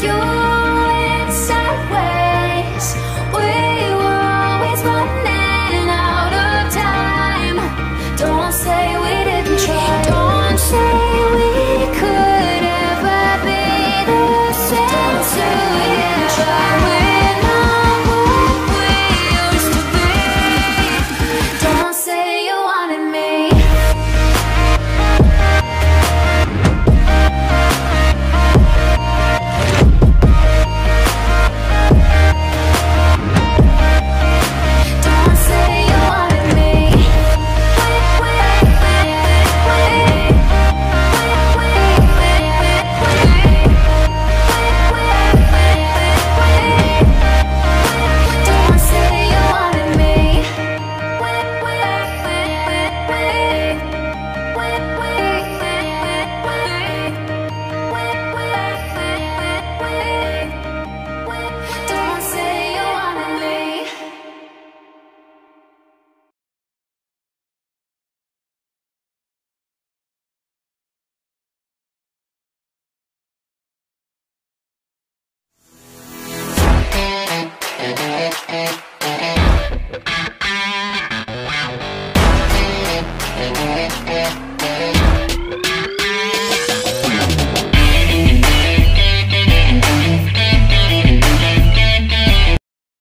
you in sideways. We were always running out of time. Don't say we didn't try. Don't say we could ever be the same. Don't say we didn't try. We're not what we used to be. Don't say you wanted me. Don't say you wanted me. Don't say you wanted me. Don't say you wanted me.